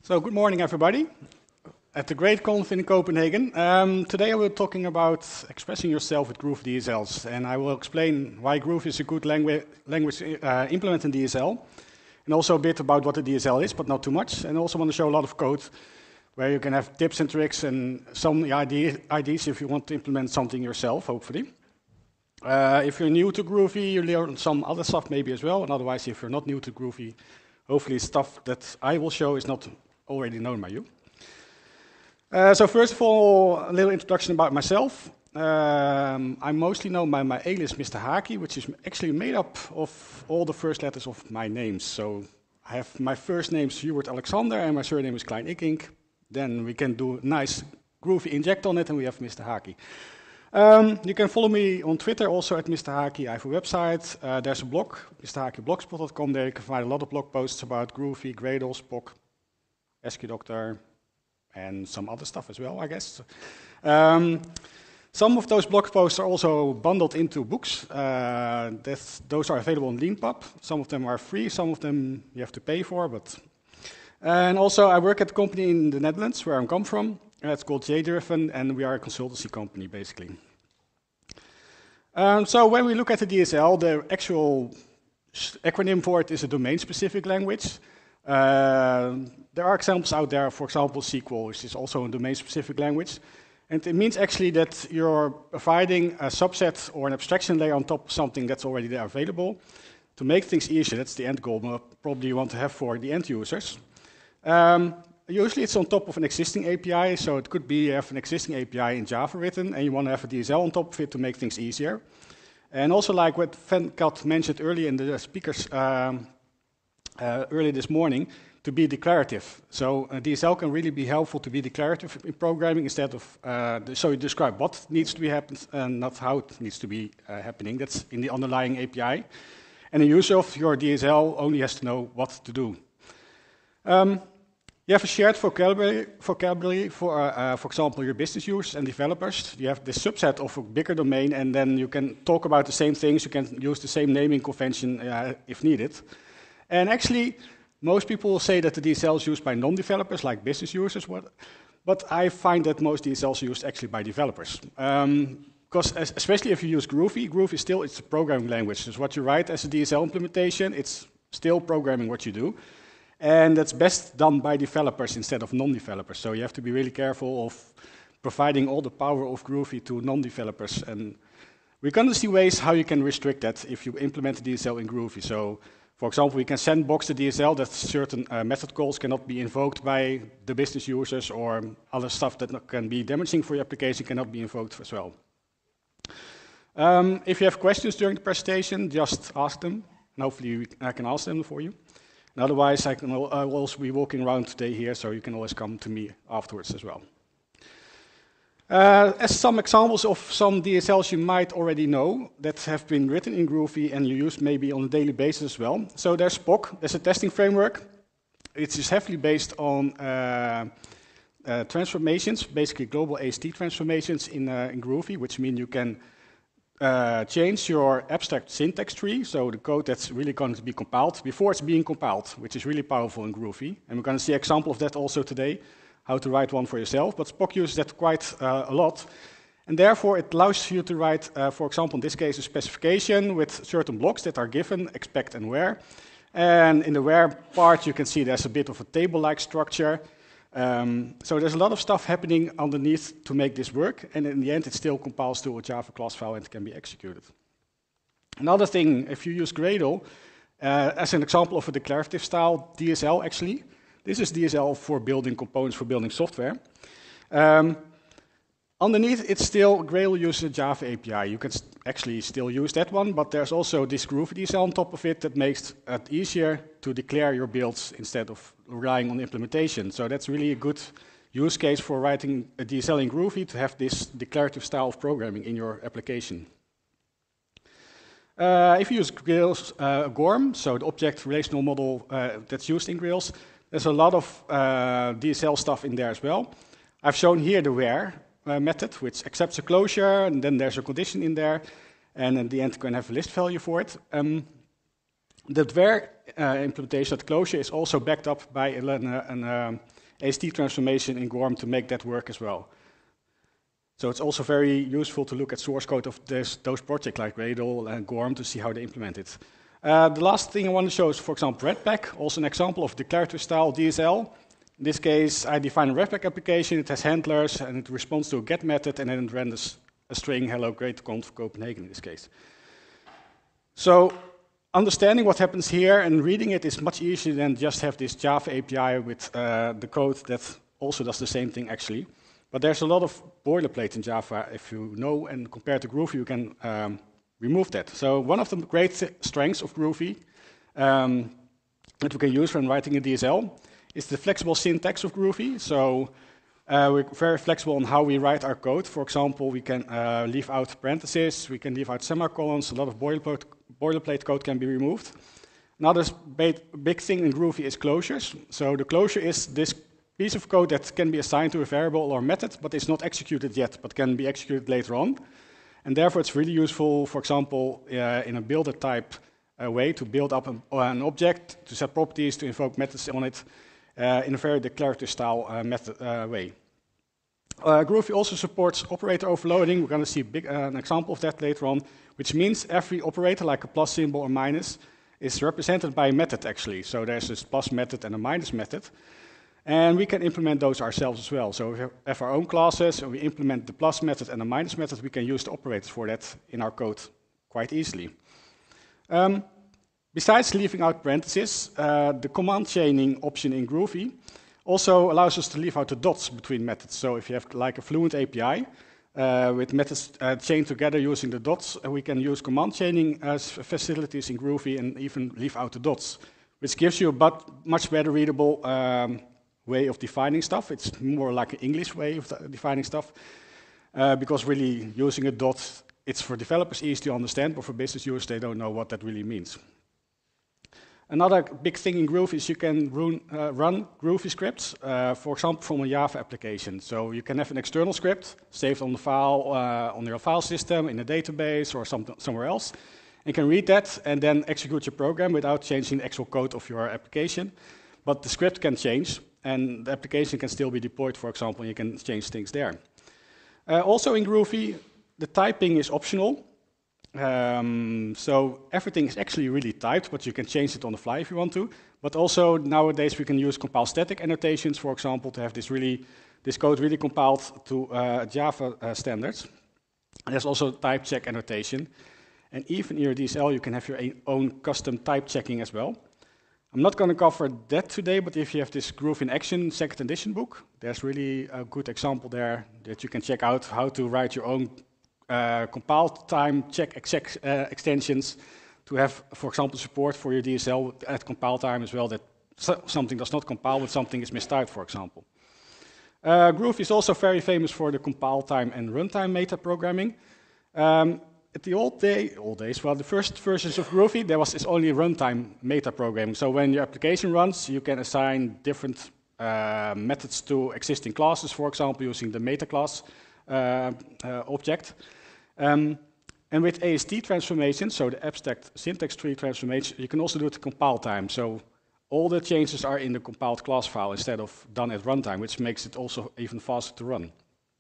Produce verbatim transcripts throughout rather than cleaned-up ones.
So good morning, everybody, at the Great Conf in Copenhagen. Um, today I will be talking about expressing yourself with Groovy D S Ls, and I will explain why Groovy is a good langu language uh, implementing D S L, and also a bit about what the D S L is, but not too much. And I also want to show a lot of code where you can have tips and tricks and some idea, ideas if you want to implement something yourself, hopefully. Uh, if you're new to Groovy, you learn some other stuff maybe as well, and otherwise if you're not new to Groovy, hopefully stuff that I will show is not already known by you. Uh, so first of all, a little introduction about myself. Um, I'm mostly known by my alias Mister Haki, which is actually made up of all the first letters of my names. So I have my first name is Hubert Alexander and my surname is Klein Ikink. Then we can do a nice Groovy inject on it and we have Mister Haki. Um, you can follow me on Twitter also at Mister Haki. I have a website. Uh, there's a blog, Mister Haki blogspot dot com. There you can find a lot of blog posts about Groovy, Gradle, Spock, SQDoctor, and some other stuff as well, I guess. Um, some of those blog posts are also bundled into books. Uh, those are available on Leanpub. Some of them are free, some of them you have to pay for. But and also, I work at a company in the Netherlands, where I come from. Uh, it's called J-Driven, and we are a consultancy company, basically. Um, so when we look at the D S L, the actual acronym for it is a domain-specific language. Uh, there are examples out there, for example, S Q L, which is also a domain-specific language. And it means actually that you're providing a subset or an abstraction layer on top of something that's already there available to make things easier. That's the end goal, probably you want to have for the end users. Um, usually it's on top of an existing A P I, so it could be you have an existing A P I in Java written, and you want to have a D S L on top of it to make things easier. And also like what Venkat mentioned earlier in the speakers um, uh, earlier this morning, to be declarative. So a D S L can really be helpful to be declarative in programming instead of, uh, the, so you describe what needs to be happened and not how it needs to be uh, happening. That's in the underlying A P I. And the user of your D S L only has to know what to do. Um, You have a shared vocabulary, vocabulary for, uh, uh, for example, your business users and developers. You have this subset of a bigger domain, and then you can talk about the same things. You can use the same naming convention uh, if needed. And actually, most people will say that the D S L is used by non-developers, like business users, but I find that most D S Ls are used actually by developers. Um, because especially if you use Groovy, Groovy is still it's a programming language. It's what you write as a D S L implementation. It's still programming what you do. And that's best done by developers instead of non-developers. So you have to be really careful of providing all the power of Groovy to non-developers. And we're going to see ways how you can restrict that if you implement the D S L in Groovy. So, for example, we can sandbox the D S L that certain uh, method calls cannot be invoked by the business users, or other stuff that can be damaging for your application cannot be invoked as well. Um, if you have questions during the presentation, just ask them, and hopefully I can answer them for you. And otherwise, I, can, I will also be walking around today here, so you can always come to me afterwards as well. Uh, as some examples of some D S Ls you might already know that have been written in Groovy and you use maybe on a daily basis as well. So there's Spock, there's a testing framework. It is heavily based on uh, uh, transformations, basically global A S T transformations in, uh, in Groovy, which mean you can Uh, change your abstract syntax tree, so the code that's really going to be compiled, before it's being compiled, which is really powerful in Groovy. And we're going to see an example of that also today, how to write one for yourself. But Spock uses that quite uh, a lot. And therefore, it allows you to write, uh, for example, in this case, a specification with certain blocks that are given, expect and where. And in the where part, you can see there's a bit of a table-like structure. Um, so there's a lot of stuff happening underneath to make this work, and in the end it still compiles to a Java class file and it can be executed. Another thing, if you use Gradle, uh, as an example of a declarative style D S L actually, this is D S L for building components, for building software. Um, underneath it's still, Gradle uses a Java A P I. You can st actually still use that one, but there's also this Groovy D S L on top of it that makes it easier to declare your builds instead of relying on implementation. So that's really a good use case for writing a D S L in Groovy, to have this declarative style of programming in your application. Uh, if you use Grails, uh, Gorm, so the object relational model uh, that's used in Grails, there's a lot of uh, D S L stuff in there as well. I've shown here the where uh, method, which accepts a closure, and then there's a condition in there, and in the end you can have a list value for it. Um, The where uh, implementation at closure is also backed up by an, an, A S T transformation in Gorm to make that work as well. So it's also very useful to look at source code of this, those projects like Gradle and Gorm to see how they implement it. Uh, the last thing I want to show is, for example, Redpack, also an example of declarative style D S L. In this case, I define a Redpack application, it has handlers, and it responds to a get method, and then it renders a string, hello, great conf Copenhagen in this case. So understanding what happens here and reading it is much easier than just have this Java A P I with uh, the code that also does the same thing actually. But there's a lot of boilerplate in Java. If you know and compare to Groovy, you can um, remove that. So one of the great strengths of Groovy um, that we can use when writing a D S L is the flexible syntax of Groovy. So uh, we're very flexible on how we write our code. For example, we can uh, leave out parentheses, we can leave out semicolons, a lot of boilerplate, boilerplate code can be removed. Another big thing in Groovy is closures. So the closure is this piece of code that can be assigned to a variable or method, but is not executed yet, but can be executed later on. And therefore, it's really useful, for example, uh, in a builder type uh, way to build up an, uh, an object, to set properties, to invoke methods on it uh, in a very declarative style uh, method uh, way. Uh, Groovy also supports operator overloading. We're going to see big, uh, an example of that later on, which means every operator, like a plus symbol or minus, is represented by a method actually. So there's this plus method and a minus method. And we can implement those ourselves as well. So we have our own classes, and we implement the plus method and the minus method. We can use the operators for that in our code quite easily. Um, besides leaving out parentheses, uh, the command chaining option in Groovy also allows us to leave out the dots between methods. So if you have like a Fluent A P I uh, with methods uh, chained together using the dots, uh, we can use command chaining as facilities in Groovy and even leave out the dots, which gives you a but much better readable um, way of defining stuff. It's more like an English way of defining stuff, uh, because really using a dot, it's for developers easy to understand, but for business users, they don't know what that really means. Another big thing in Groovy is you can run, uh, run Groovy scripts, uh, for example, from a Java application. So you can have an external script saved on the file, uh, on your file system, in a database, or some, somewhere else. You can read that and then execute your program without changing the actual code of your application. But the script can change, and the application can still be deployed, for example, and you can change things there. Uh, also in Groovy, the typing is optional. Um, so everything is actually really typed, but you can change it on the fly if you want to. But also nowadays we can use compile static annotations, for example, to have this really this code really compiled to uh, Java uh, standards. And there's also type check annotation. And even in your D S L, you can have your own custom type checking as well. I'm not going to cover that today, but if you have this Groovy in Action second edition book, there's really a good example there that you can check out how to write your own uh, compile time check exec, uh, extensions to have, for example, support for your D S L at compile time as well, that so something does not compile, but something is mistyped, for example. Uh, Groovy is also very famous for the compile time and runtime meta programming. Um, At the old day, old days, well, the first versions of Groovy, there was only runtime meta programming. So when your application runs, you can assign different uh, methods to existing classes, for example, using the meta class uh, uh, object. Um, and with A S T transformation, so the abstract syntax tree transformation, you can also do it at compile time. So all the changes are in the compiled class file instead of done at runtime, which makes it also even faster to run.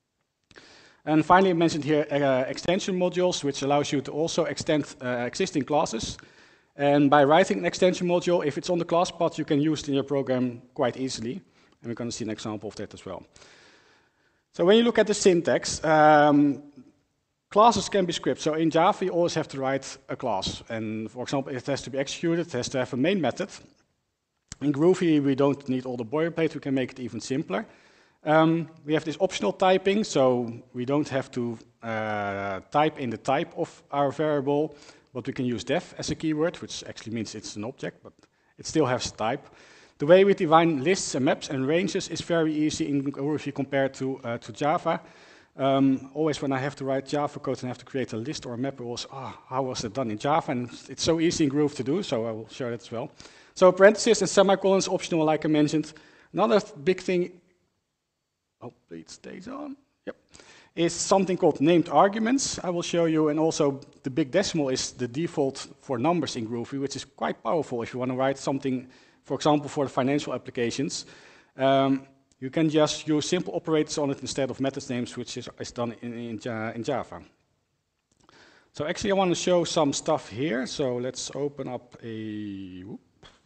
And finally, I mentioned here uh, extension modules, which allows you to also extend uh, existing classes. And by writing an extension module, if it's on the class path, you can use it in your program quite easily. And we're going to see an example of that as well. So when you look at the syntax, um, classes can be scripts. So in Java, you always have to write a class. And for example, it has to be executed, it has to have a main method. In Groovy, we don't need all the boilerplate, we can make it even simpler. Um, we have this optional typing, so we don't have to uh, type in the type of our variable, but we can use def as a keyword, which actually means it's an object, but it still has type. The way we define lists and maps and ranges is very easy in Groovy compared to, uh, to Java. Um, always when I have to write Java code and have to create a list or a map, it was, oh, how was it done in Java? And it's so easy in Groovy to do, so I will show that as well. So parentheses and semicolons optional, like I mentioned. Another big thing, hopefully it stays on, yep, is something called named arguments. I will show you, and also the big decimal is the default for numbers in Groovy, which is quite powerful if you want to write something, for example, for the financial applications. Um, you can just use simple operators on it instead of methods names, which is, is done in, in, in Java. So actually I want to show some stuff here. So let's open up a whoop,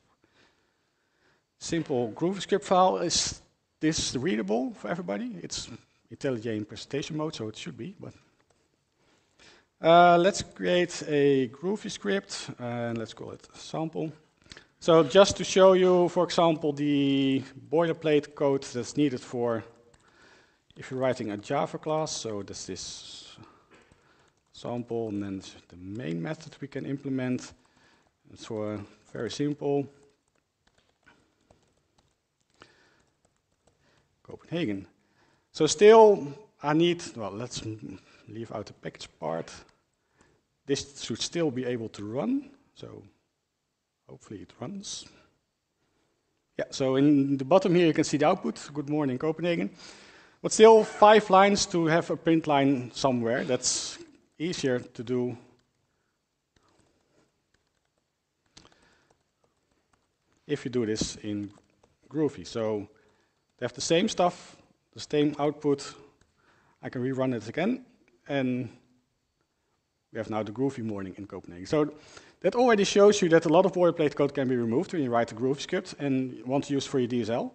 simple GroovyScript file. Is this readable for everybody? It's IntelliJ presentation mode, so it should be. But uh, let's create a GroovyScript and let's call it sample. So just to show you, for example, the boilerplate code that's needed for if you're writing a Java class. So that's this sample, and then the main method we can implement. It's uh, very simple. Copenhagen. So still, I need, well, let's leave out the package part. This should still be able to run. So hopefully it runs. Yeah, so in the bottom here you can see the output, good morning Copenhagen. But still five lines to have a print line somewhere. That's easier to do if you do this in Groovy. So they have the same stuff, the same output. I can rerun it again, and we have now the Groovy morning in Copenhagen. So that already shows you that a lot of boilerplate code can be removed when you write a GroovyScript and you want to use for your D S L.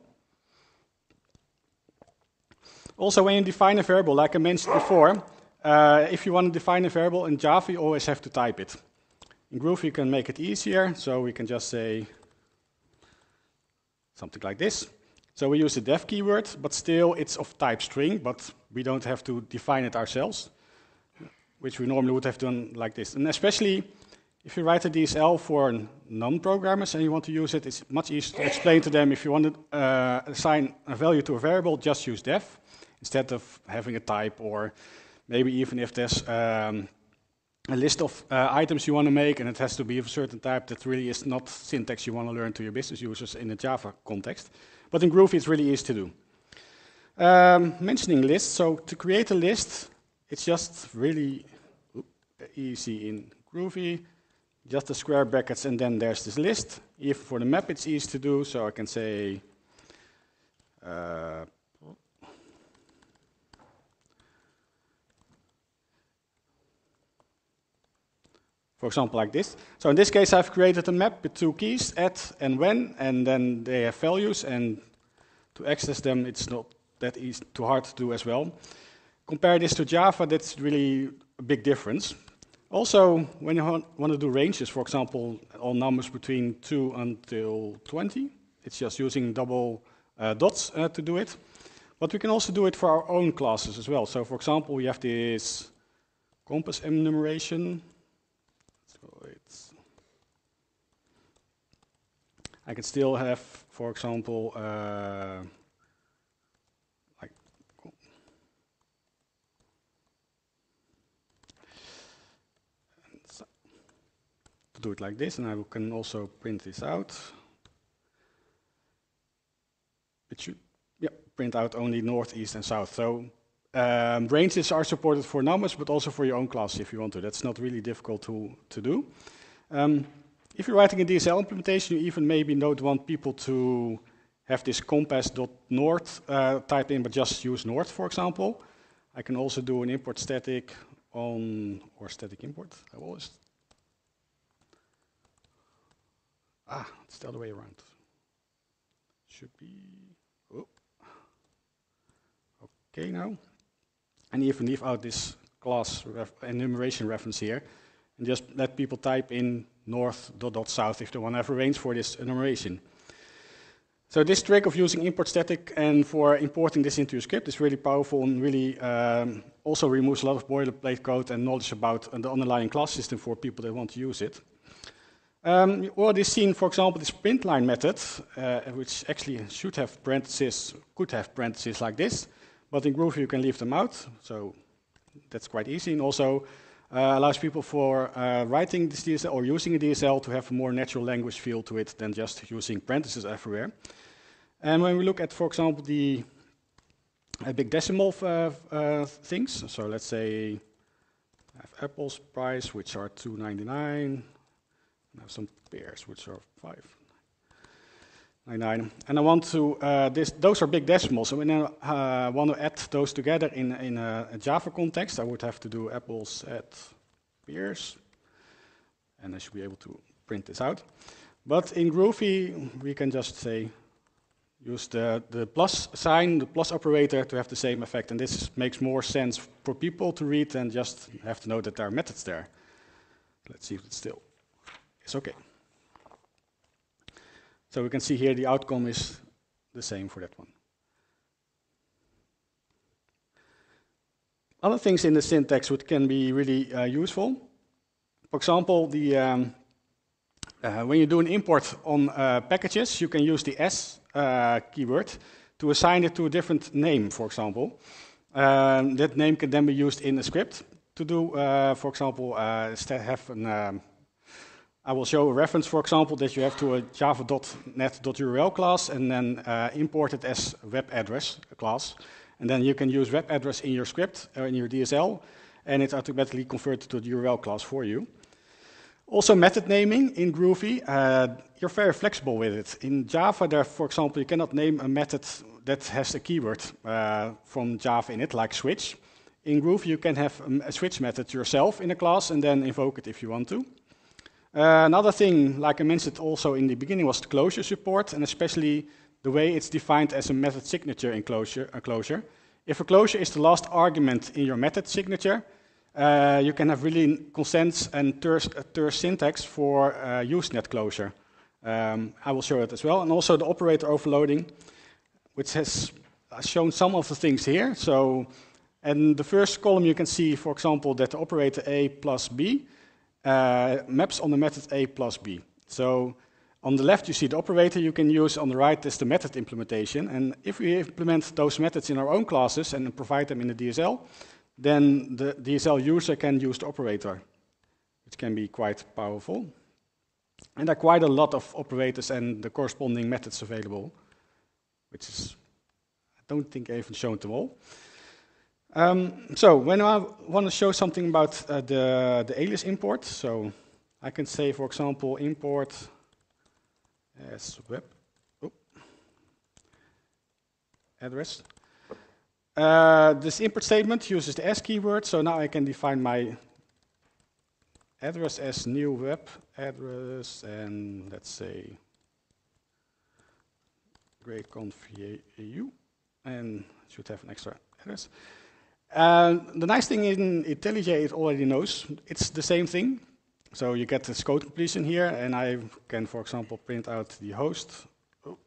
Also, when you define a variable, like I mentioned before, uh, if you want to define a variable in Java, you always have to type it. In Groovy, you can make it easier, so we can just say something like this. So we use the def keyword, but still it's of type string, but we don't have to define it ourselves, which we normally would have done like this. And especially if you write a D S L for non-programmers and you want to use it, it's much easier to explain to them. If you want to uh, assign a value to a variable, just use def instead of having a type, or maybe even if there's um, a list of uh, items you want to make and it has to be of a certain type, that really is not syntax you want to learn to your business users in a Java context. But in Groovy, it's really easy to do. Um, mentioning lists, so to create a list, it's just really easy in Groovy. Just the square brackets, and then there's this list. Even for the map, it's easy to do, so I can say, uh, for example, like this. So in this case, I've created a map with two keys, at and when, and then they have values, and to access them, it's not that easy, too hard to do as well. Compare this to Java, that's really a big difference. Also, when you want to do ranges, for example, all numbers between two until twenty, it's just using double uh, dots uh, to do it. But we can also do it for our own classes as well. So, for example, we have this compass enumeration. So it's I can still have, for example, uh, like to do it like this, and I can also print this out. It should, yeah, print out only north, east, and south. So um, ranges are supported for numbers, but also for your own class if you want to. That's not really difficult to to do. Um, if you're writing a D S L implementation, you even maybe don't want people to have this compass.north uh, type in, but just use north, for example. I can also do an import static on, or static import. I always Ah, it's the other way around. Should be, oh. Okay now. And even leave out this class ref enumeration reference here, and just let people type in north dot dot south if they want to have a range for this enumeration. So this trick of using import static and for importing this into your script is really powerful and really um, also removes a lot of boilerplate code and knowledge about uh, the underlying class system for people that want to use it. Um, you already seen, for example, this print line method, uh, which actually should have parentheses, could have parentheses like this, but in Groovy you can leave them out, so that's quite easy, and also uh, allows people for uh, writing this D S L or using a D S L to have a more natural language feel to it than just using parentheses everywhere. And when we look at, for example, the uh, big decimal uh, uh, things, so let's say I have apples price, which are two ninety-nine. I have some pears, which are five. ninety-nine. And I want to, uh, this, those are big decimals. So when I uh, want to add those together in, in a, a Java context, I would have to do apples at peers. And I should be able to print this out. But in Groovy, we can just say, use the, the plus sign, the plus operator to have the same effect. And this makes more sense for people to read than just have to know that there are methods there. Let's see if it's still is okay. So we can see here the outcome is the same for that one. Other things in the syntax which can be really uh, useful. For example, the um, uh, when you do an import on uh, packages, you can use the S uh, keyword to assign it to a different name, for example. Um, that name can then be used in a script to do, uh, for example, uh, have an, um, I will show a reference, for example, that you have to a java dot net dot U R L class and then uh, import it as web address class. And then you can use web address in your script or in your D S L, and it's automatically converted to the U R L class for you. Also, method naming in Groovy, uh, you're very flexible with it. In Java, there, for example, you cannot name a method that has a keyword uh, from Java in it, like switch. In Groovy, you can have a switch method yourself in a class and then invoke it if you want to. Uh, another thing, like I mentioned also in the beginning, was the closure support, and especially the way it's defined as a method signature in closure, a closure. If a closure is the last argument in your method signature, uh, you can have really consents and terse, uh, terse syntax for uh, Usenet closure. Um, I will show it as well. And also the operator overloading, which has shown some of the things here. So, in the first column you can see, for example, that the operator A plus B uh, maps on the method A plus B. So, on the left you see the operator you can use, on the right is the method implementation. And if we implement those methods in our own classes and provide them in the D S L, then the D S L user can use the operator, which can be quite powerful. And there are quite a lot of operators and the corresponding methods available, which is, I don't think I even shown them all. Um, so when I want to show something about uh, the, the alias import, so I can say, for example, import as web oh, address. Uh, this import statement uses the S keyword, so now I can define my address as new web address, and let's say greatconf E U, and should have an extra address. Uh, the nice thing in IntelliJ, it already knows it's the same thing. So you get this code completion here, and I can, for example, print out the host. Oh.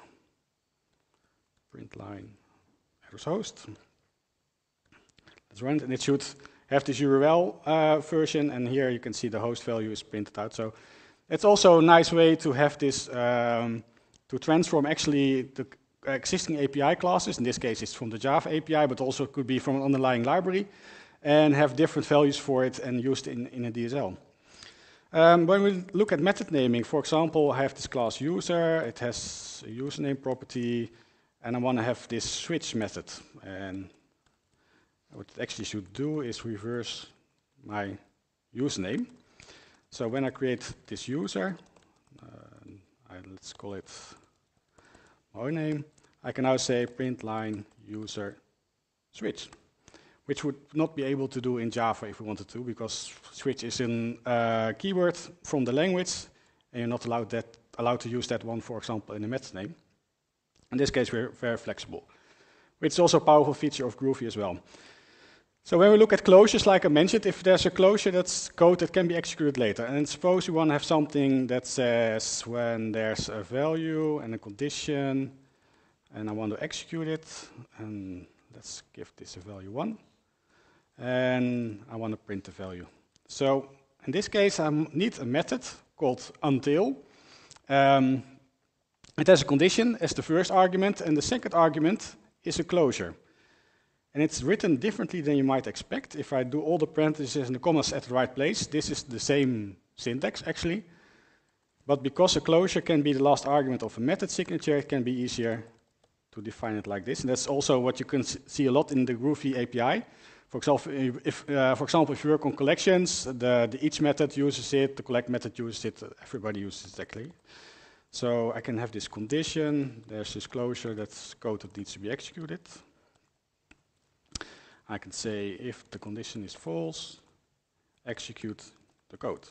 Print line address host. Let's run it, and it should have this U R L uh, version, and here you can see the host value is printed out. So it's also a nice way to have this, um, to transform actually the existing A P I classes. In this case, it's from the Java A P I, but also could be from an underlying library, and have different values for it and used in, in a D S L. Um, when we look at method naming, for example, I have this class user, it has a username property, and I want to have this switch method. And what it actually should do is reverse my username. So when I create this user, uh, I, let's call it my name, I can now say print line user switch, which would not be able to do in Java if we wanted to, because switch is a uh, keyword from the language, and you're not allowed that allowed to use that one, for example, in a method name. In this case, we're very flexible, which is also a powerful feature of Groovy as well. So when we look at closures, like I mentioned, if there's a closure, that's code that can be executed later. And suppose you want to have something that says when there's a value and a condition, and I want to execute it, and let's give this a value one. And I want to print the value. So in this case, I need a method called until. Um, it has a condition as the first argument, and the second argument is a closure. And it's written differently than you might expect. If I do all the parentheses and the commas at the right place, this is the same syntax actually. But because a closure can be the last argument of a method signature, it can be easier to define it like this. And that's also what you can see a lot in the Groovy A P I. For example, if, uh, for example, if you work on collections, the, the each method uses it, the collect method uses it, everybody uses it actually. So I can have this condition, there's this closure, that's code that needs to be executed. I can say if the condition is false, execute the code.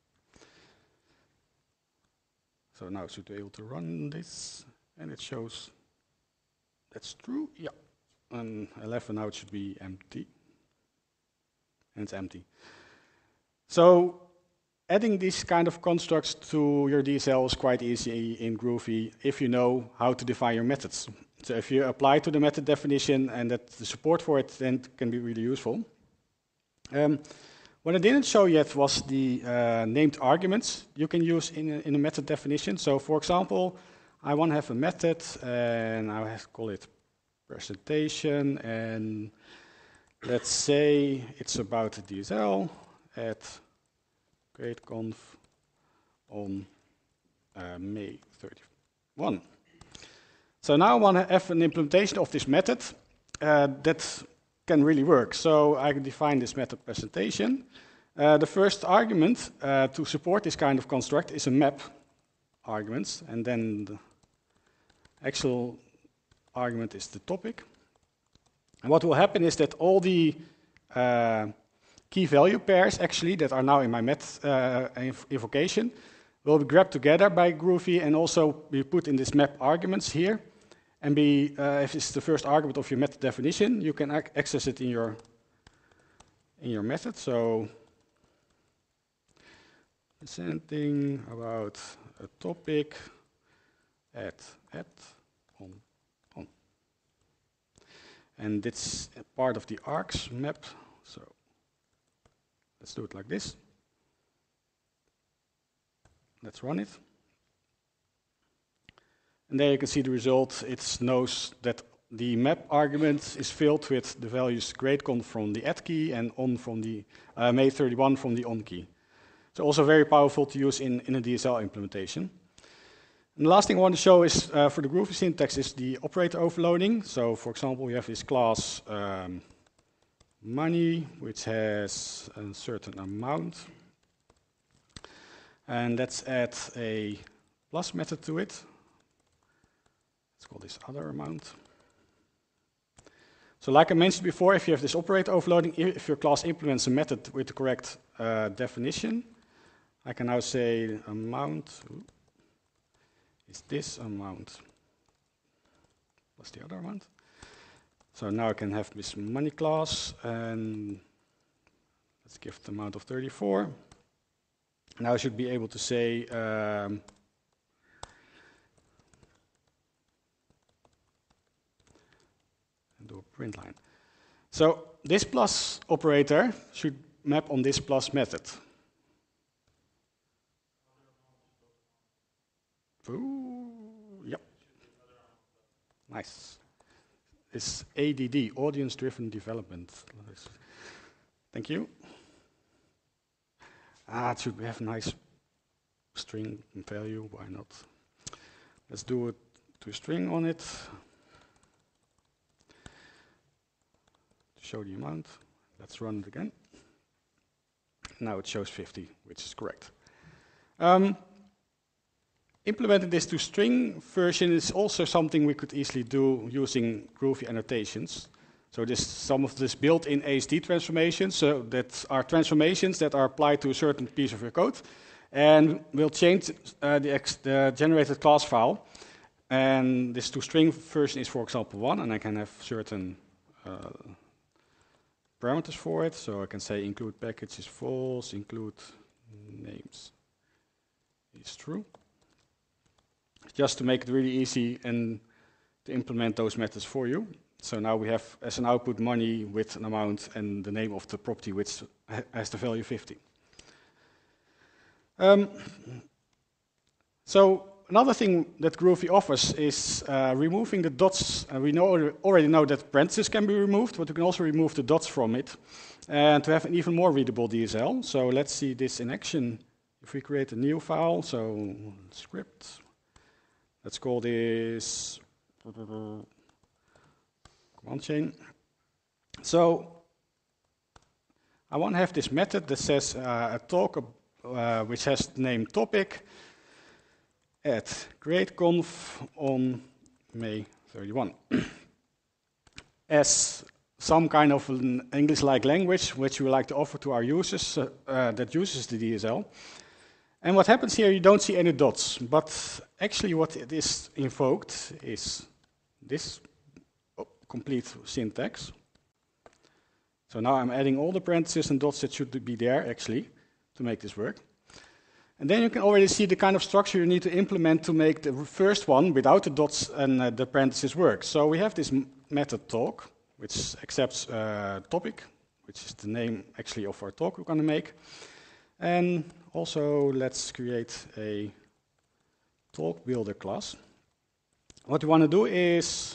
So now I should be able to run this, and it shows that's true, yeah. And eleven now it should be empty, and it's empty. So adding these kind of constructs to your D S L is quite easy in Groovy if you know how to define your methods. So if you apply to the method definition and that the support for it, then it can be really useful. Um, what I didn't show yet was the uh, named arguments you can use in a, in a method definition. So for example, I want to have a method and I have to call it presentation, and let's say it's about the D S L at GradeConf on uh, May thirty-first. So now I want to have an implementation of this method uh, that can really work. So I can define this method presentation. Uh, the first argument uh, to support this kind of construct is a map argument, and then the actual argument is the topic. And what will happen is that all the uh, key value pairs actually that are now in my met uh, invocation will be grabbed together by Groovy and also be put in this map arguments here, and be uh, if it's the first argument of your method definition, you can ac access it in your in your method. So presenting about a topic at at on on, and it's a part of the args map. So let's do it like this. Let's run it. And there you can see the result. It knows that the map argument is filled with the values GradeConf from the add key and on from the uh, May thirty-first from the on key. So also very powerful to use in, in a D S L implementation. And the last thing I want to show is uh, for the Groovy syntax is the operator overloading. So for example, we have this class um, money, which has a certain amount. And let's add a plus method to it. Let's call this other amount. So like I mentioned before, if you have this operator overloading, if your class implements a method with the correct uh, definition, I can now say amount is this amount plus the other amount. So now I can have this money class, and let's give the amount of thirty-four. Now I should be able to say um, and do a print line. So this plus operator should map on this plus method. Ooh, yep. Nice. It's A D D, audience-driven development. Thank you. Ah, it should have a nice string value, why not? Let's do it to a string on it. To show the amount. Let's run it again. Now it shows fifty, which is correct. Um, implementing this to string version is also something we could easily do using Groovy annotations. So this, some of this built-in A S D transformations, so that are transformations that are applied to a certain piece of your code, and will change uh, the, ex the generated class file. And this toString version is, for example, one, and I can have certain uh, parameters for it. So I can say include package is false, include names is true. Just to make it really easy and to implement those methods for you. So now we have as an output money with an amount and the name of the property which ha has the value fifty. Um, so another thing that Groovy offers is uh, removing the dots. Uh, we know, already know that parentheses can be removed, but you can also remove the dots from it and to have an even more readable D S L. So let's see this in action. If we create a new file, so script, let's call this command chain. So I want to have this method that says uh, a talk uh, which has the name topic, at createconf on May thirty-first as some kind of an English-like language which we like to offer to our users uh, uh, that uses the D S L. And what happens here, you don't see any dots, but actually what it is invoked is this oh, complete syntax. So now I'm adding all the parentheses and dots that should be there actually to make this work. And then you can already see the kind of structure you need to implement to make the first one without the dots and uh, the parentheses work. So we have this method talk, which accepts uh, topic, which is the name actually of our talk we're going to make. And also let's create a talk builder class. What we want to do is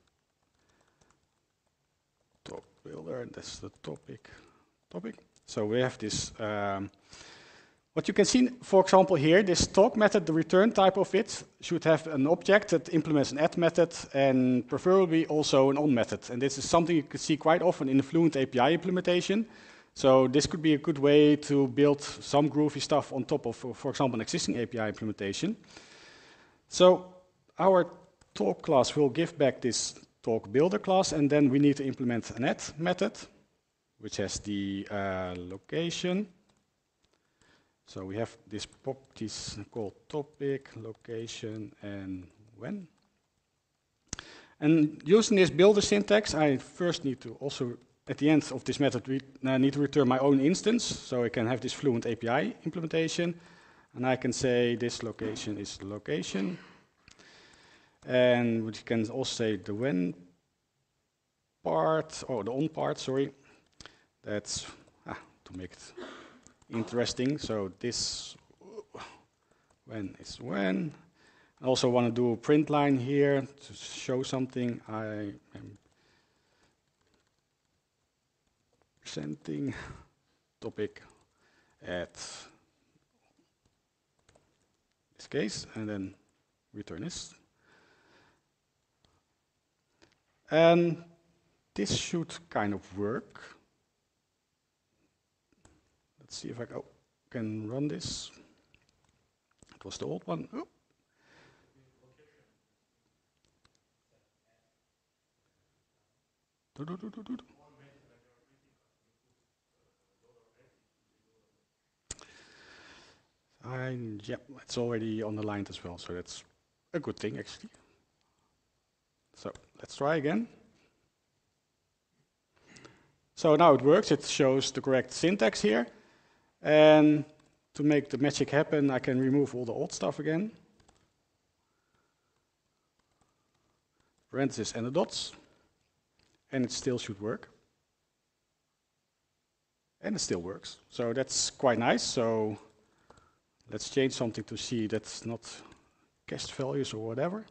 talk builder, that's the topic. topic. So we have this, um, what you can see, for example, here, this talk method, the return type of it should have an object that implements an add method and preferably also an on method. And this is something you can see quite often in the Fluent A P I implementation. So this could be a good way to build some groovy stuff on top of, for example, an existing A P I implementation. So our talk class will give back this talk builder class, and then we need to implement an add method, which has the uh, location. So we have this properties called topic, location, and when. And using this builder syntax, I first need to also, at the end of this method, we uh, need to return my own instance, so I can have this Fluent A P I implementation, and I can say this location is the location, and we can also say the when part, or the on part, sorry, that's ah, to make it interesting. So this when is when. I also want to do a print line here to show something. I am presenting topic at this case, and then return this. And this should kind of work. Let's see if I oh, can run this. It was the old one. Oh. Do, do, do, do, do. And yeah, it's already on the line as well, so that's a good thing actually. So let's try again. So now it works, it shows the correct syntax here. And to make the magic happen, I can remove all the old stuff again. Parentheses and the dots. And it still should work. And it still works. So that's quite nice. So let's change something to see that's not cached values or whatever.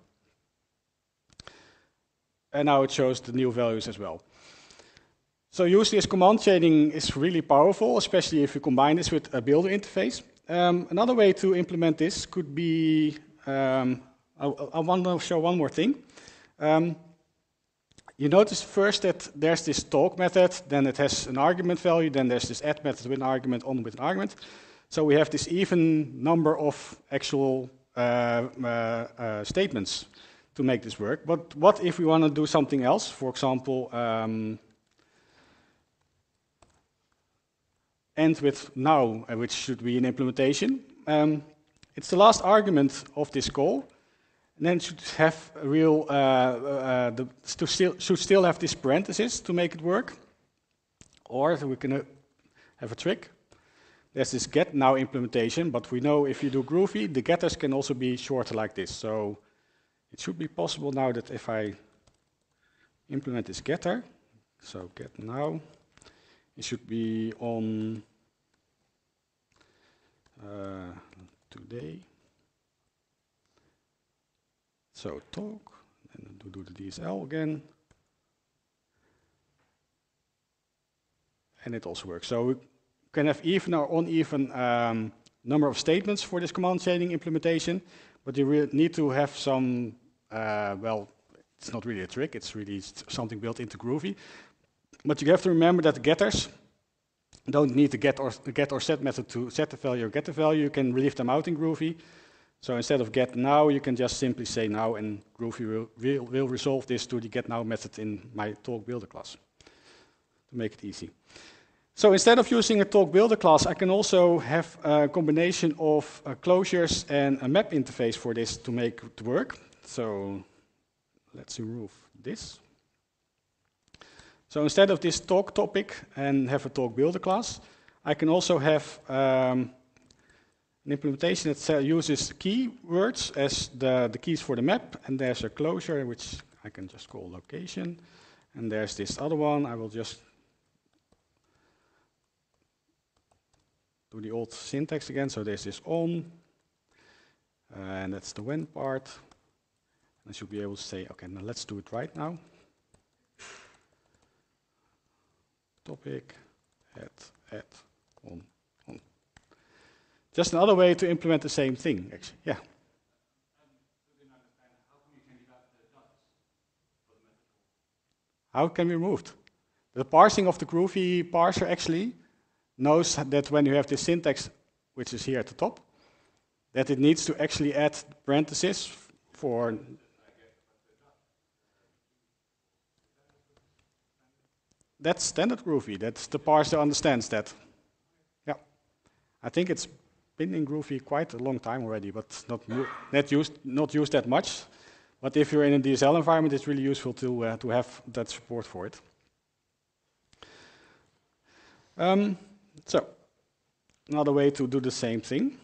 And now it shows the new values as well. So usually this command chaining is really powerful, especially if you combine this with a builder interface. Um, another way to implement this could be, um, I, I want to show one more thing. Um, you notice first that there's this talk method, then it has an argument value, then there's this add method with an argument, on with an argument. So we have this even number of actual uh, uh, uh, statements to make this work. But what if we want to do something else? For example, um, end with now, which should be an implementation. Um, it's the last argument of this call, and then it should have a real, uh, uh, the, to still, should still have this parenthesis to make it work. Or we can uh, have a trick. There's this get now implementation, but we know if you do Groovy, the getters can also be shorter like this. So it should be possible now that if I implement this getter, so get now, it should be on uh, today. So talk, and do, do the D S L again. And it also works. So we can have even or uneven um, number of statements for this command chaining implementation, but you really need to have some, uh, well, it's not really a trick, it's really something built into Groovy. But you have to remember that the getters don't need the get or, the get or set method to set the value or get the value. You can leave them out in Groovy. So instead of get now, you can just simply say now, and Groovy will, will, will resolve this to the get now method in my talk builder class to make it easy. So instead of using a talk builder class, I can also have a combination of uh, closures and a map interface for this to make it work. So let's remove this. So instead of this talk topic and have a talk builder class, I can also have um, an implementation that uses keywords as the, the keys for the map, and there's a closure which I can just call location, and there's this other one. I will just do the old syntax again. So there's this on, uh, and that's the when part. I should be able to say, okay, now let's do it right now. Topic, add, add, on, on. Just another way to implement the same thing, actually. Yeah. How can we remove it? The parsing of the Groovy parser actually knows that when you have this syntax, which is here at the top, that it needs to actually add parentheses for. That's standard Groovy. That's the parser understands that. Yeah, I think it's been in Groovy quite a long time already, but not not used not used that much. But if you're in a D S L environment, it's really useful to uh, to have that support for it. Um, so another way to do the same thing.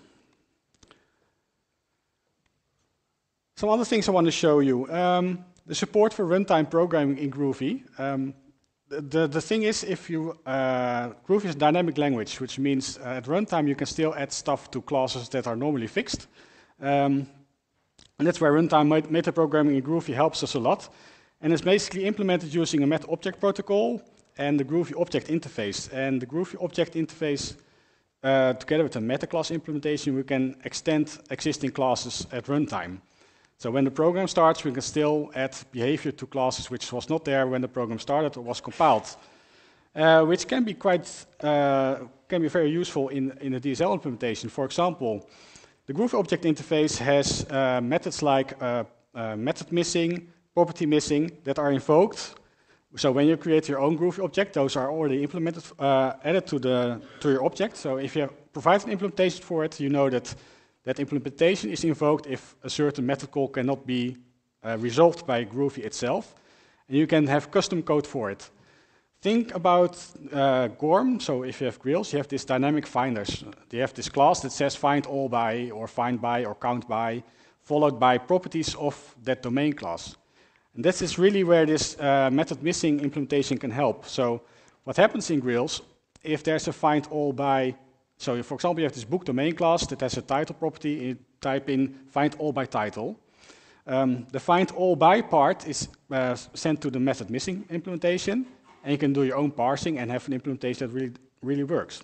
Some other things I want to show you. Um, the support for runtime programming in Groovy. Um, The, the, the thing is, if you, uh, Groovy is a dynamic language, which means uh, at runtime you can still add stuff to classes that are normally fixed. Um, and that's where runtime metaprogramming in Groovy helps us a lot. And it's basically implemented using a Meta Object Protocol and the Groovy Object Interface. And the Groovy Object Interface, uh, together with the meta class implementation, we can extend existing classes at runtime. So when the program starts, we can still add behavior to classes which was not there when the program started or was compiled, uh, which can be quite uh, can be very useful in in a D S L implementation. For example, the Groovy Object Interface has uh, methods like uh, uh, method missing, property missing that are invoked. So when you create your own Groovy object, those are already implemented, uh, added to the to your object. So if you provide an implementation for it, you know that. That implementation is invoked if a certain method call cannot be uh, resolved by Groovy itself. And you can have custom code for it. Think about uh, Gorm. So if you have grills, you have these dynamic finders. They have this class that says find all by, or find by, or count by, followed by properties of that domain class. And this is really where this uh, method missing implementation can help. So what happens in grills, if there's a find all by. So, for example, you have this book domain class that has a title property. You type in find all by title. Um, the find all by part is uh, sent to the method missing implementation, and you can do your own parsing and have an implementation that really, really works.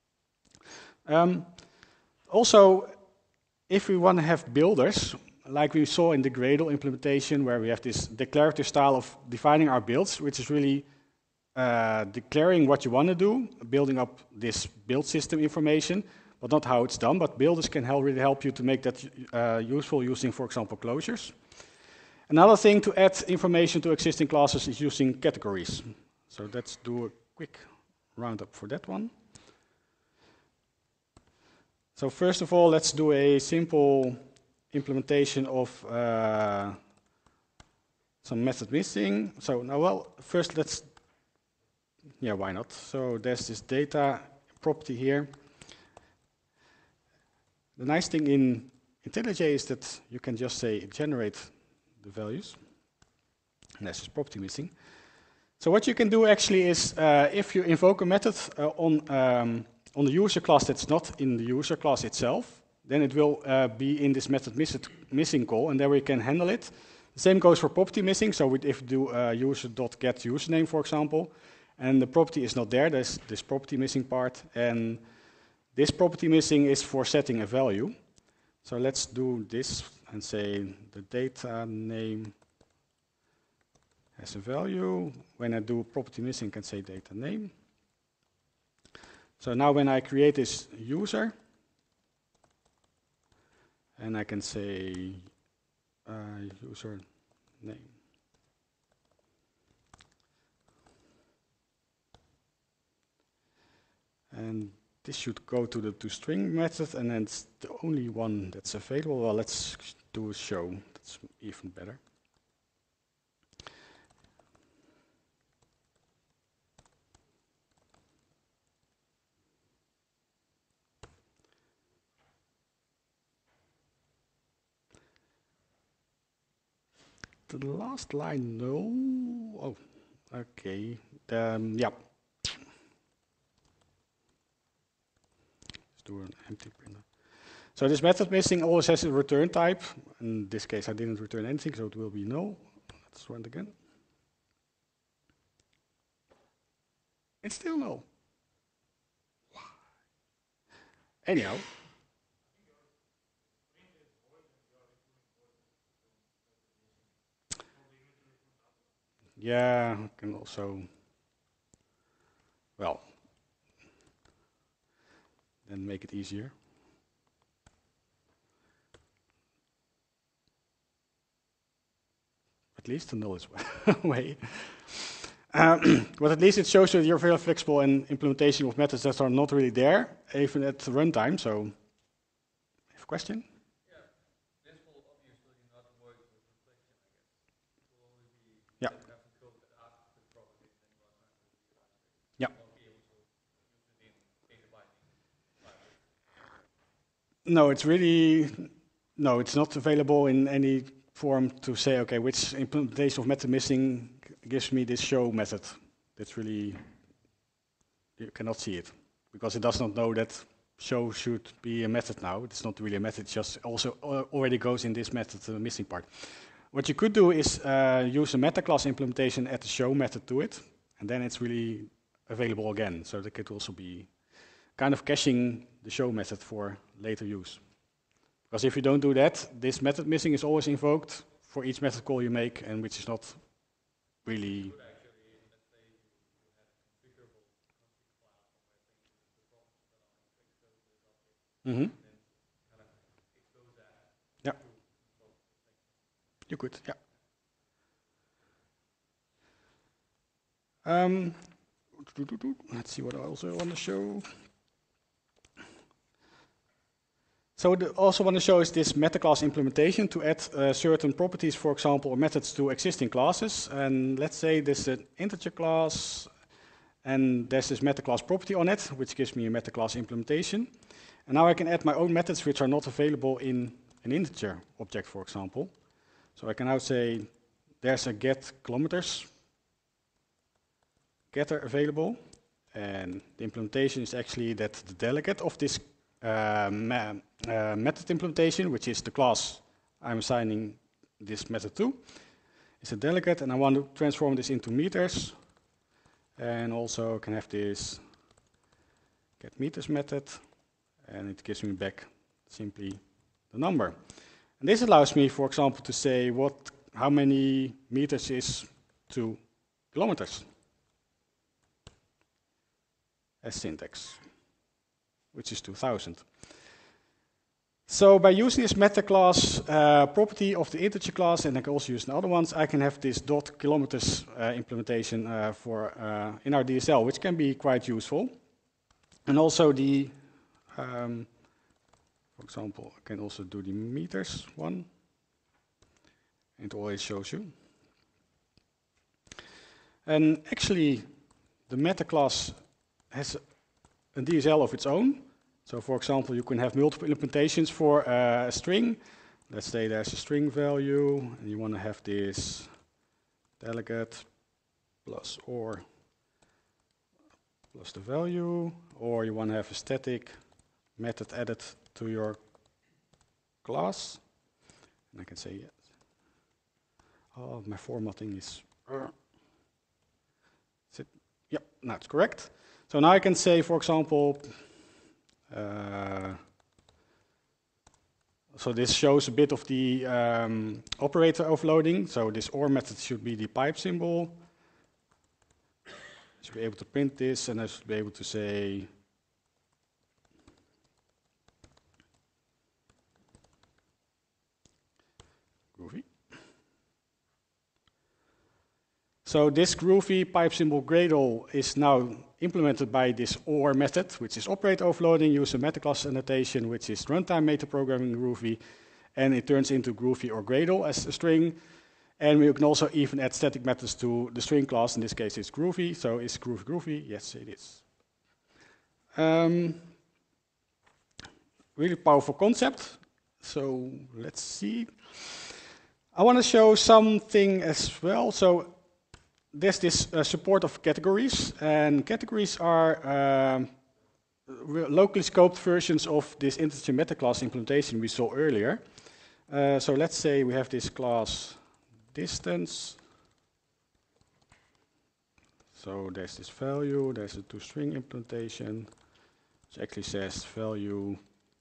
Um, also, if we want to have builders, like we saw in the Gradle implementation, where we have this declarative style of defining our builds, which is really Uh, declaring what you want to do, building up this build system information, but not how it's done. But builders can help, really help you to make that uh, useful using, for example, closures. Another thing to add information to existing classes is using categories. So let's do a quick roundup for that one. So first of all, let's do a simple implementation of uh, some method missing. So now, well, first let's Yeah, why not? So there's this data property here. The nice thing in IntelliJ is that you can just say generate the values. And there's this property missing. So what you can do actually is, uh, if you invoke a method uh, on, um, on the user class that's not in the user class itself, then it will uh, be in this method missing call, and there we can handle it. The same goes for property missing. So if we do uh, user.get username, for example, and the property is not there, there's this property missing part, and this property missing is for setting a value. So let's do this and say the data name has a value. When I do property missing, I can say data name. So now when I create this user, And I can say uh, user name. And this should go to the toString method, and then it's the only one that's available. Well, let's do a show. That's even better. The last line, no. Oh, okay. Um, yeah. Let's do an empty printer. So this method missing always has a return type. In this case, I didn't return anything, so it will be null. Let's run it again. It's still null. Anyhow. Yeah, I can also, well, then make it easier. At least the null is way. Um, but at least it shows that you're very flexible in implementation of methods that are not really there, even at runtime. So, you have a question? Yeah, this will obviously not work with reflection, I guess. It will only be yeah. have some code that asks the properties and runtime will be right. Yeah. You won't be able to use it in data binding libraries. No, it's really no, it's not available in any form to say, okay, which implementation of method missing gives me this show method. That's really, you cannot see it because it does not know that show should be a method now. It's not really a method, it just also already goes in this method, the missing part. What you could do is uh, use a meta class implementation at the show method to it, and then it's really available again. So that could also be kind of caching the show method for later use. Because if you don't do that, this method missing is always invoked for each method call you make, and which is not really. Mm-hmm. Yeah. You could, yeah. Um, let's see what I also want to show. So I also want to show is this meta class implementation to add uh, certain properties, for example, or methods to existing classes. And let's say this is an integer class, and there's this meta class property on it, which gives me a meta class implementation. And now I can add my own methods which are not available in an integer object, for example. So I can now say there's a get kilometers getter available, and the implementation is actually that the delegate of this uh, ma uh, method implementation, which is the class I'm assigning this method to, is a delegate, and I want to transform this into meters, and also can have this get meters method, and it gives me back simply the number. And this allows me, for example, to say what how many meters is two kilometers as syntax, which is two thousand. So by using this meta class uh, property of the integer class, and I can also use in other ones, I can have this dot kilometers uh, implementation uh, for uh, in our D S L, which can be quite useful. And also the, um, for example, I can also do the meters one. It always shows you. And actually, the meta class has a D S L of its own. So for example, you can have multiple implementations for uh, a string. Let's say there's a string value, and you want to have this delegate plus or plus the value, or you want to have a static method added to your class. And I can say yes. Oh, my formatting is. Uh, is it? Yep, now it's correct. So now I can say, for example, uh, so this shows a bit of the um, operator overloading. So this or method should be the pipe symbol. I should be able to print this, and I should be able to say Groovy. So this Groovy pipe symbol Gradle is now implemented by this or method, which is operator overloading, use a metaclass annotation, which is runtime metaprogramming Groovy, and it turns into Groovy or Gradle as a string. And we can also even add static methods to the string class. In this case, it's Groovy. So is Groovy Groovy? Yes, it is. Um, really powerful concept. So let's see. I want to show something as well. So there's this uh, support of categories, and categories are um, locally scoped versions of this integer metaclass implementation we saw earlier. Uh, so let's say we have this class distance. So there's this value, there's a toString implementation, which actually says value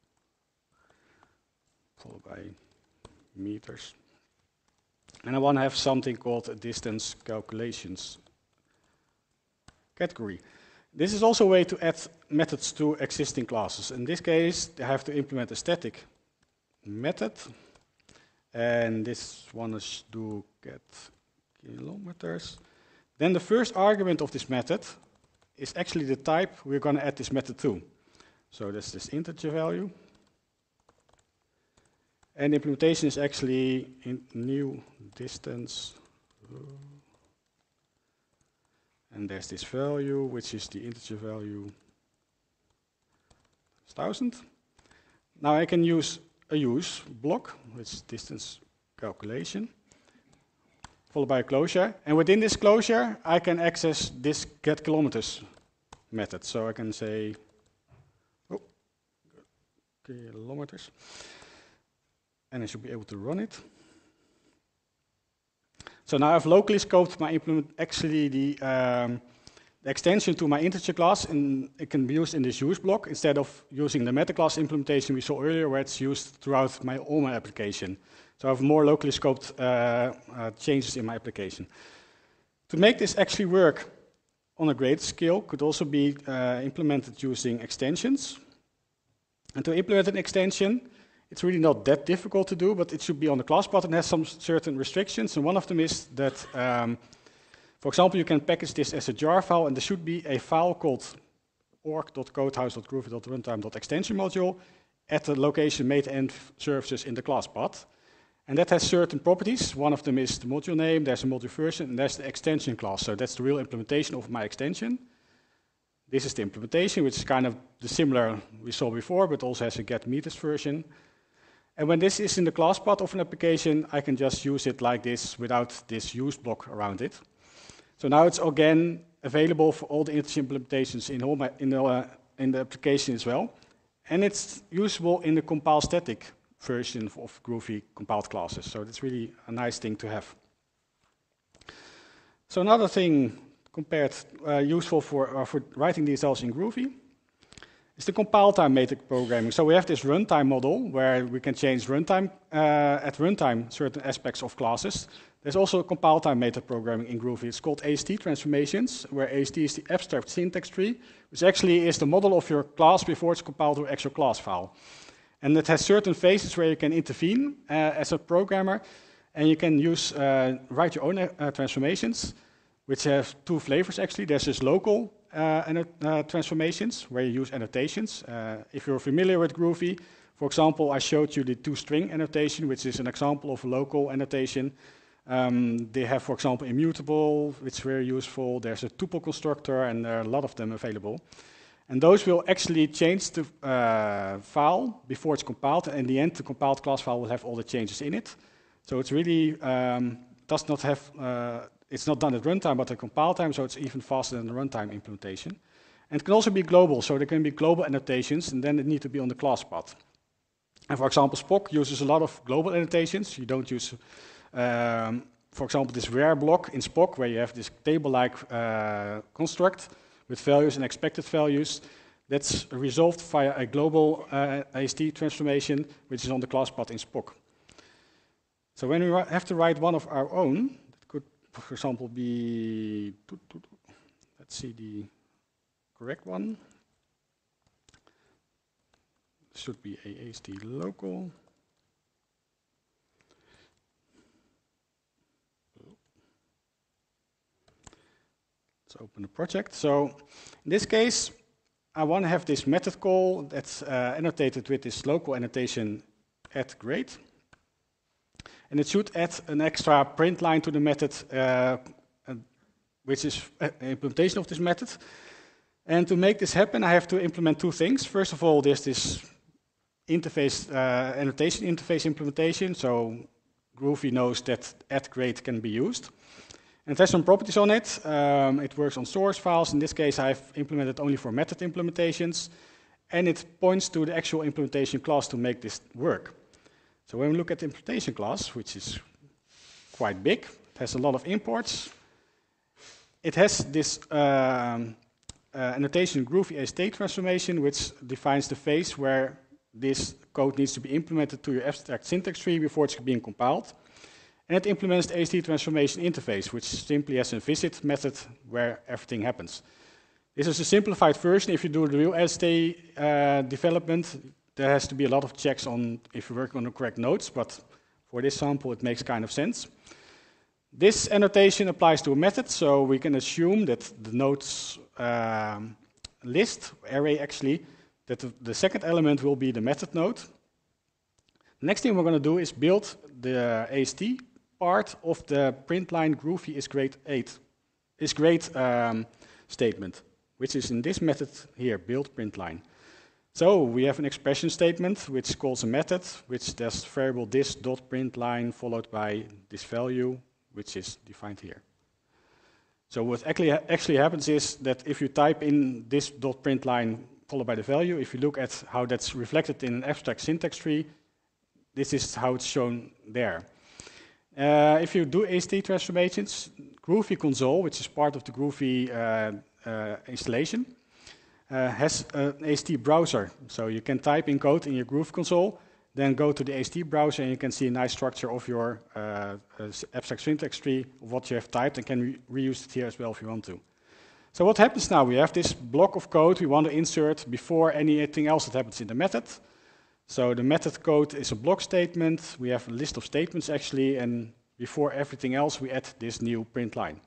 followed by meters. And I want to have something called a distance calculations category. This is also a way to add methods to existing classes. In this case, I have to implement a static method. And this one is do get kilometers. Then the first argument of this method is actually the type we're going to add this method to. So that's this integer value. And the implementation is actually in new distance. And there's this value, which is the integer value one thousand. Now I can use a use block, which is distance calculation, followed by a closure. And within this closure, I can access this get kilometers method. So I can say, oh, kilometers. And I should be able to run it. So now I've locally scoped my implement, actually the, um, the extension to my integer class, and it can be used in this use block instead of using the metaclass implementation we saw earlier, where it's used throughout my all my application. So I have more locally scoped uh, uh, changes in my application. To make this actually work on a greater scale, could also be uh, implemented using extensions. And to implement an extension, it's really not that difficult to do, but it should be on the class path and has some certain restrictions. And one of them is that, um, for example, you can package this as a jar file, and there should be a file called org.codehouse.groovy.runtime.extension module at the location made end services in the class path. And that has certain properties. One of them is the module name, there's a module version, and there's the extension class. So that's the real implementation of my extension. This is the implementation, which is kind of the similar we saw before, but also has a get meters version. And when this is in the class path of an application, I can just use it like this without this use block around it. So now it's again available for all the integer implementations in, all my, in, the, uh, in the application as well. And it's usable in the compile static version of Groovy compiled classes. So that's really a nice thing to have. So another thing compared uh, useful for, uh, for writing D S Ls in Groovy is the compile time metaprogramming. So we have this runtime model where we can change runtime uh, at runtime certain aspects of classes. There's also a compile time metaprogramming in Groovy. It's called A S T transformations, where A S T is the abstract syntax tree, which actually is the model of your class before it's compiled to an actual class file. And it has certain phases where you can intervene uh, as a programmer, and you can use uh, write your own uh, transformations, which have two flavors actually. There's this local uh, uh, transformations where you use annotations. Uh, if you're familiar with Groovy, for example, I showed you the toString annotation, which is an example of a local annotation. Um, they have, for example, immutable, which is very useful. There's a tuple constructor, and there are a lot of them available. And those will actually change the uh, file before it's compiled, and in the end, the compiled class file will have all the changes in it. So it's really um, does not have. Uh, It's not done at runtime, but at compile time, so it's even faster than the runtime implementation. And it can also be global, so there can be global annotations, and then it needs to be on the class path. And for example, Spock uses a lot of global annotations. You don't use, um, for example, this where block in Spock, where you have this table-like uh, construct with values and expected values. That's resolved via a global uh, A S T transformation, which is on the class path in Spock. So when we have to write one of our own, for example, be, let's see the correct one. Should be a A S T local. let's open the project. So in this case, I want to have this method call that's uh, annotated with this local annotation add grade. And it should add an extra print line to the method, uh, which is an implementation of this method. And to make this happen, I have to implement two things. First of all, there's this interface, uh, annotation interface implementation. So Groovy knows that add grade can be used. And it has some properties on it. Um, it works on source files. In this case, I've implemented only for method implementations. And it points to the actual implementation class to make this work. So when we look at the implementation class, which is quite big, it has a lot of imports. It has this um, uh, annotation Groovy state transformation, which defines the phase where this code needs to be implemented to your abstract syntax tree before it's being compiled. And it implements the A S T transformation interface, which simply has a visit method where everything happens. This is a simplified version. If you do the real A S T uh, development, there has to be a lot of checks on if you work on the correct nodes, but for this sample, it makes kind of sense. This annotation applies to a method, so we can assume that the nodes um, list, array actually, that the, the second element will be the method node. The next thing we're going to do is build the A S T part of the print line Groovy is grade eight, is grade um, statement, which is in this method here, build print line. So we have an expression statement which calls a method, which does variable this dot print line followed by this value, which is defined here. So what actually, actually happens is that if you type in this dot print line followed by the value, if you look at how that's reflected in an abstract syntax tree, this is how it's shown there. Uh, if you do A S T transformations, Groovy console, which is part of the Groovy uh, uh, installation, uh, has an A S T browser. So you can type in code in your Groovy console, then go to the A S T browser and you can see a nice structure of your uh, uh, abstract syntax tree of what you have typed and can re reuse it here as well if you want to. So what happens now? We have this block of code we want to insert before anything else that happens in the method. So the method code is a block statement. We have a list of statements actually, and before everything else, we add this new print line.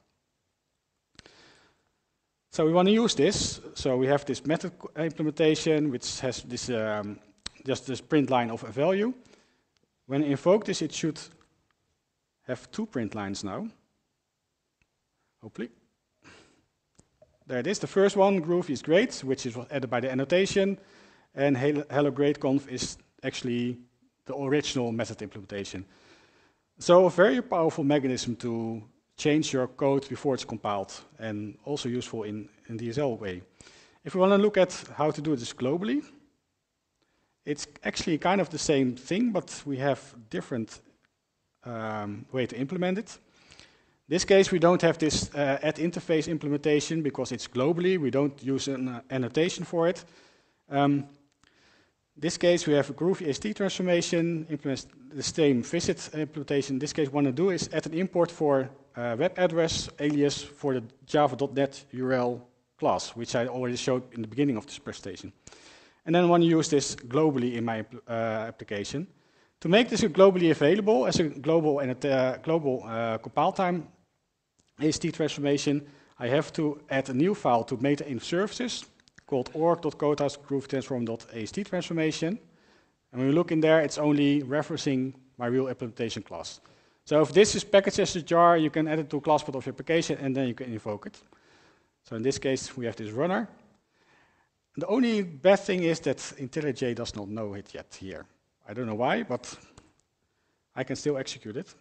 So we want to use this. So we have this method implementation, which has this um, just this print line of a value. When I invoke this, it should have two print lines now. Hopefully. There it is. The first one, Groovy is great, which is added by the annotation. And hello grade conf is actually the original method implementation. So a very powerful mechanism to change your code before it's compiled, and also useful in, in D S L way. If we want to look at how to do this globally, it's actually kind of the same thing, but we have different um, way to implement it. In this case, we don't have this uh, add interface implementation because it's globally. We don't use an uh, annotation for it. Um, In this case, we have a Groovy A S T transformation, implements the same visit implementation. In this case, what I want to do is add an import for uh, web address alias for the java dot net U R L class, which I already showed in the beginning of this presentation. And then I want to use this globally in my uh, application. To make this globally available as a global and a uh, global uh, compile time A S T transformation, I have to add a new file to meta-inf services called org.codehouse groovy transform.ast transformation. And when we look in there, it's only referencing my real implementation class. So if this is packaged as a jar, you can add it to a class part of your application, and then you can invoke it. So in this case, we have this runner. The only bad thing is that IntelliJ does not know it yet here. I don't know why, but I can still execute it.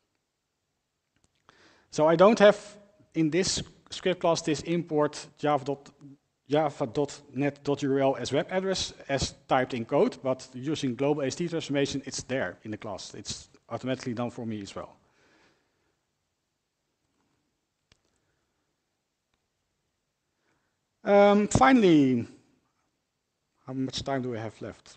So I don't have in this script class this import java. java dot net dot U R L as web address as typed in code, but using global A S T transformation, it's there in the class. It's automatically done for me as well. Um, finally, how much time do we have left?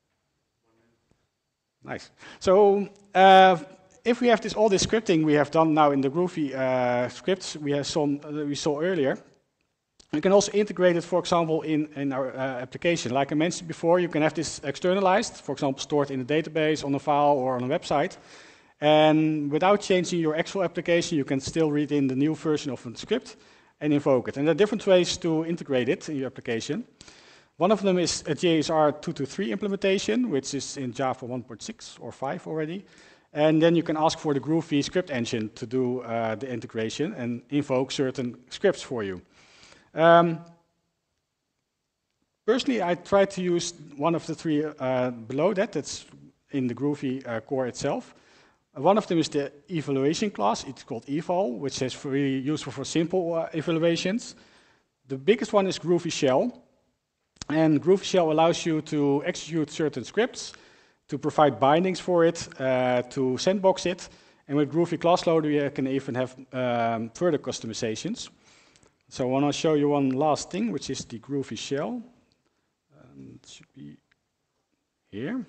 Nice. So uh, if we have this all this scripting we have done now in the Groovy uh, scripts we have some uh, we saw earlier. You can also integrate it, for example, in, in our uh, application. Like I mentioned before, you can have this externalized, for example, stored in a database, on a file, or on a website. And without changing your actual application, you can still read in the new version of the script. and invoke it. And there are different ways to integrate it in your application. One of them is a J S R two point three implementation, which is in Java one point six or five already. And then you can ask for the Groovy script engine to do uh, the integration and invoke certain scripts for you. Um, personally, I try to use one of the three uh, below that. That's in the Groovy uh, core itself. Uh, one of them is the evaluation class. It's called eval, which is really useful for simple uh, evaluations. The biggest one is Groovy Shell. And Groovy Shell allows you to execute certain scripts, to provide bindings for it, uh, to sandbox it. And with Groovy Class Loader, you can even have um, further customizations. So I want to show you one last thing, which is the Groovy Shell. Um, it should be here.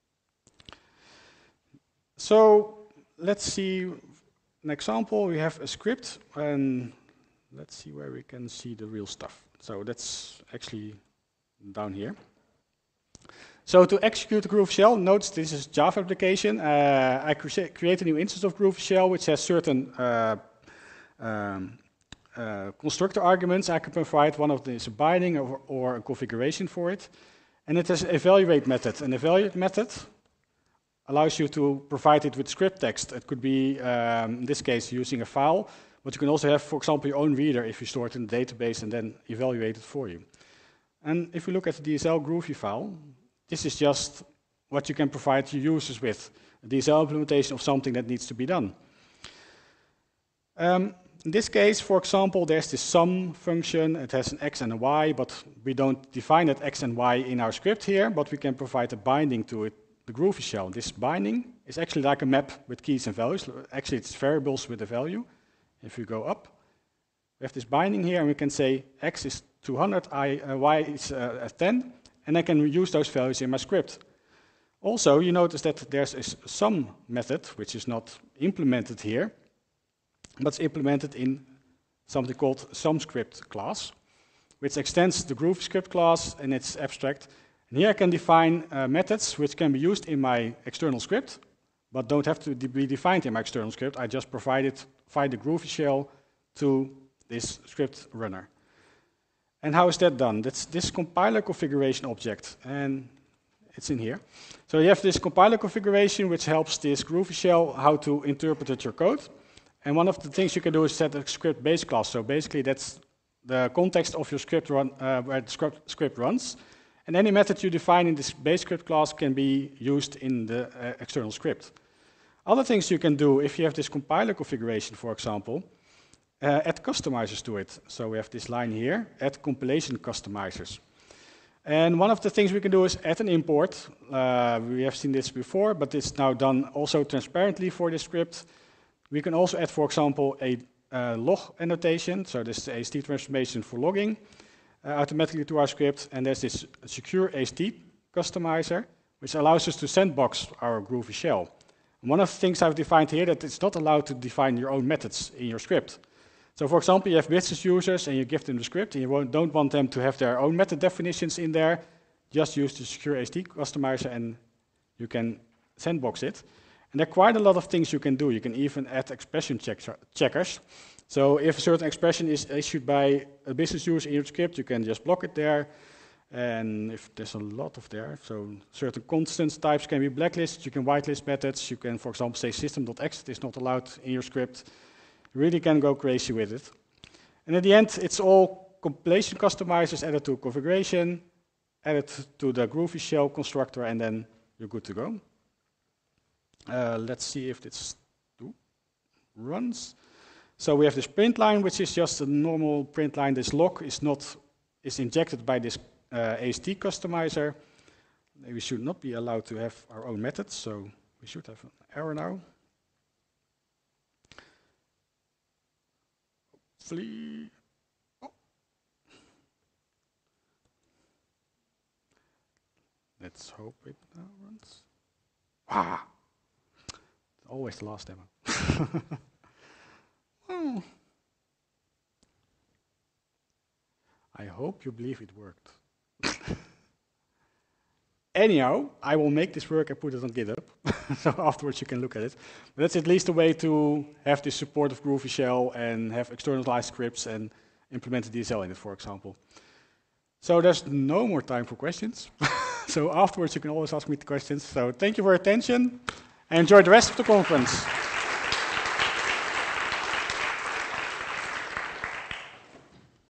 So let's see an example. We have a script, and let's see where we can see the real stuff. So that's actually down here. So to execute the Groovy Shell, notice this is a Java application. Uh, I cre create a new instance of Groovy Shell, which has certain uh, um, uh, constructor arguments I can provide. One of them is a binding or, or a configuration for it. And it has an evaluate method. An evaluate method allows you to provide it with script text. It could be, um, in this case, using a file, but you can also have, for example, your own reader if you store it in the database and then evaluate it for you. And if you look at the D S L Groovy file, this is just what you can provide your users with, a D S L implementation of something that needs to be done. Um, in this case, for example, there's this sum function. It has an x and a y, but we don't define that x and y in our script here, but we can provide a binding to it, the Groovy Shell. This binding is actually like a map with keys and values. Actually, it's variables with a value. If you go up, we have this binding here, and we can say x is two hundred, I, uh, y is uh, ten, and I can use those values in my script. Also, you notice that there's a sum method, which is not implemented here, but it's implemented in something called SumScript class, which extends the Groovy script class, and it's abstract. And here I can define uh, methods which can be used in my external script, but don't have to de be defined in my external script. I just provide it via the Groovy Shell to this script runner. And how is that done? That's this compiler configuration object, and it's in here. So you have this compiler configuration which helps this Groovy Shell how to interpret your code. And one of the things you can do is set a script base class. So basically that's the context of your script run, uh, where the script, script runs. And any method you define in this base script class can be used in the uh, external script. Other things you can do, if you have this compiler configuration, for example, Uh, add customizers to it. So we have this line here, add compilation customizers. And one of the things we can do is add an import. Uh, we have seen this before, but it's now done also transparently for this script. We can also add, for example, a uh, log annotation. So this is A S T transformation for logging uh, automatically to our script. And there's this secure A S T customizer, which allows us to sandbox our Groovy Shell. And one of the things I've defined here that it's not allowed to define your own methods in your script. So for example, you have business users and you give them the script and you won't, don't want them to have their own method definitions in there. Just use the secure A S T customizer and you can sandbox it. And there are quite a lot of things you can do. You can even add expression check checkers. So if a certain expression is issued by a business user in your script, you can just block it there. And if there's a lot of there, so certain constants types can be blacklisted. You can whitelist methods. You can, for example, say system.exit is not allowed in your script. You really can go crazy with it. And at the end, it's all compilation customizers added to configuration, added to the Groovy Shell constructor, and then you're good to go. Uh, let's see if this runs. So we have this print line, which is just a normal print line. This log is not is injected by this uh, A S T customizer. We should not be allowed to have our own methods, so we should have an error now. Hopefully, oh. Let's hope it now runs. Ah, it's always the last demo. Oh. I hope you believe it worked. Anyhow, I will make this work and put it on GitHub, so afterwards you can look at it. But that's at least a way to have this support of Groovy Shell and have externalized scripts and implemented D S L in it, for example. So there's no more time for questions. So afterwards you can always ask me the questions. So thank you for your attention and enjoy the rest of the conference.